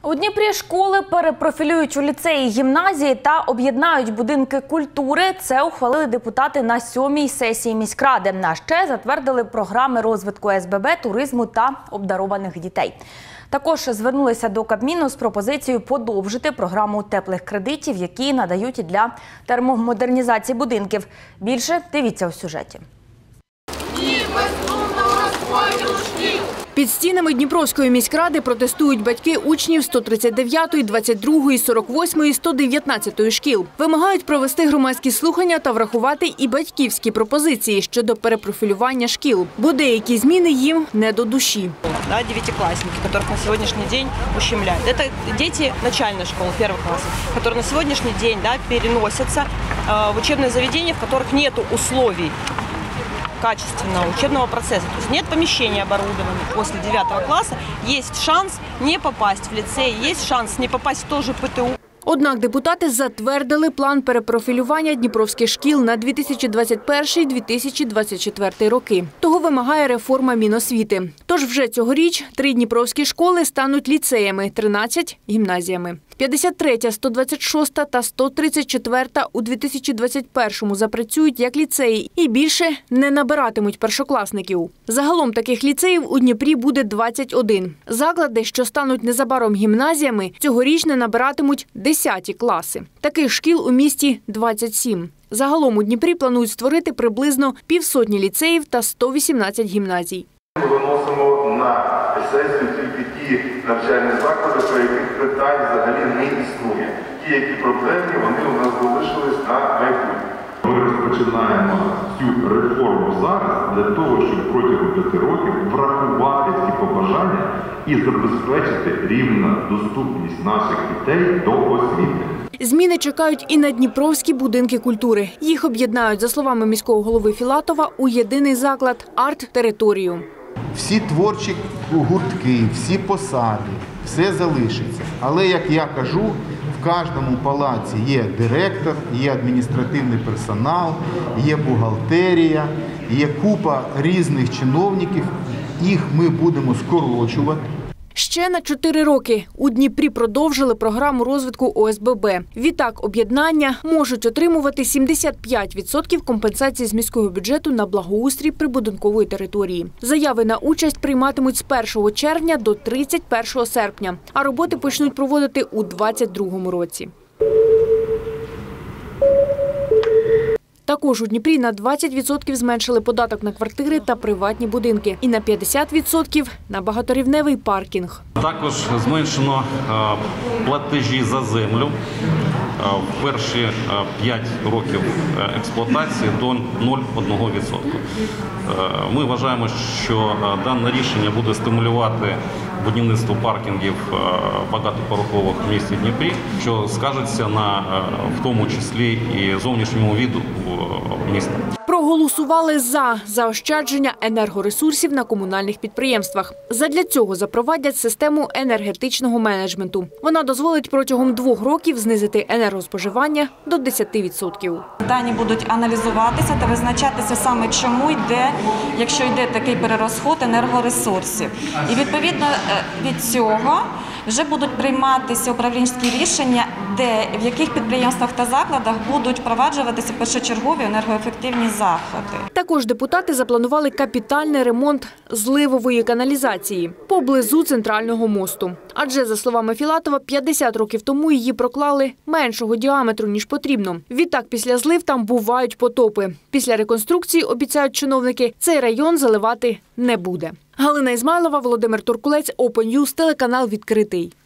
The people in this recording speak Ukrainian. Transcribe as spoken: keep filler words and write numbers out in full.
У Дніпрі школи перепрофілюють у ліцеї, гімназії та об'єднають будинки культури. Це ухвалили депутати на сьомій сесії міськради. А ще затвердили програми розвитку ес бе бе, туризму та обдарованих дітей. Також звернулися до Кабміну з пропозицією подовжити програму теплих кредитів, які надають для термомодернізації будинків. Більше дивіться у сюжеті. Під стінами Дніпровської міськради протестують батьки учнів сто тридцять дев'ятої, двадцять другої, сорок восьмої, сто дев'ятнадцятої шкіл. Вимагають провести громадські слухання та врахувати і батьківські пропозиції щодо перепрофілювання шкіл, бо деякі зміни їм не до душі. Девятиклассники, которых на сегодняшний день ущемляют. Это дети начальной школы, первых классов, которые на сегодняшний день да, переносятся в учебные заведения, в которых нет условий качественного учебного процесса. То есть нет помещения оборудованных после девятого класса. Есть шанс не попасть в лицей, есть шанс не попасть в то же пэ тэ у. Однак депутати затвердили план перепрофілювання дніпровських шкіл на дві тисячі двадцять перший - дві тисячі двадцять четвертий роки. Того вимагає реформа Міносвіти. Тож вже цьогоріч три дніпровські школи стануть ліцеями, тринадцять – гімназіями. п'ятдесят третя, сто двадцять шоста та сто тридцять четверта у дві тисячі двадцять першому запрацюють як ліцеї і більше не набиратимуть першокласників. Загалом таких ліцеїв у Дніпрі буде двадцять один. Заклади, що стануть незабаром гімназіями, цьогоріч не набиратимуть десяті класи. Таких шкіл у місті двадцять сім. Загалом у Дніпрі планують створити приблизно півсотні ліцеїв та сто вісімнадцять гімназій. Ми виносимо на сесію тільки ті навчальні заклади, про яких питань взагалі не існує. Ті, які проблемні, вони у нас залишились на майбутнє. Ми розпочинаємо цю реформу зараз для того, щоб протягом п'яти років врахувати ці побажання і забезпечити рівну доступність наших дітей до освіти. Зміни чекають і на дніпровські будинки культури. Їх об'єднають, за словами міського голови Філатова, у єдиний заклад – арт-територію. Всі творчі гуртки, всі посади, все залишиться. Але, як я кажу, в кожному палаці є директор, є адміністративний персонал, є бухгалтерія, є купа різних чиновників. Їх ми будемо скорочувати. Ще на чотири роки у Дніпрі продовжили програму розвитку о ес бе бе. Відтак об'єднання можуть отримувати сімдесят п'ять відсотків компенсації з міського бюджету на благоустрій прибудинкової території. Заяви на участь прийматимуть з першого червня до тридцять першого серпня, а роботи почнуть проводити у двадцять другому році. Також у Дніпрі на двадцять відсотків зменшили податок на квартири та приватні будинки і на п'ятдесят відсотків на багаторівневий паркінг. Також зменшено платежі за землю в перші п'ять років експлуатації до нуль цілих одна десята відсотка. Ми вважаємо, що дане рішення буде стимулювати будівництво паркінгів багатоповерхових в місті Дніпрі, що скажеться на, в тому числі і зовнішньому виду міста. Проголосували за заощадження енергоресурсів на комунальних підприємствах. Задля цього запровадять систему енергетичного менеджменту. Вона дозволить протягом двох років знизити енергоспоживання до десяти відсотків. Дані будуть аналізуватися та визначатися саме чому йде, якщо йде такий перерозход енергоресурсів. І відповідно від цього вже будуть прийматися управлінські рішення, де, в яких підприємствах та закладах будуть впроваджуватися першочергові енергоефективні заходи. Також депутати запланували капітальний ремонт зливової каналізації поблизу центрального мосту. Адже, за словами Філатова, п'ятдесят років тому її проклали меншого діаметру, ніж потрібно. Відтак, після злив там бувають потопи. Після реконструкції, обіцяють чиновники, цей район заливати не буде. Галина Ізмайлова, Володимир Туркулець, Open News, телеканал «Відкритий».